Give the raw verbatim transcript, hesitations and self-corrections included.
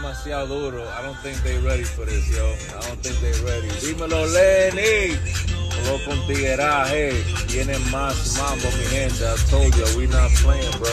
demasiado duro. I don't think they ready for this, yo. I don't think they ready. Dímelo, Lenny. Solo con tigueraje. Viene más mambo, mi gente. I told you, we not playing, bro.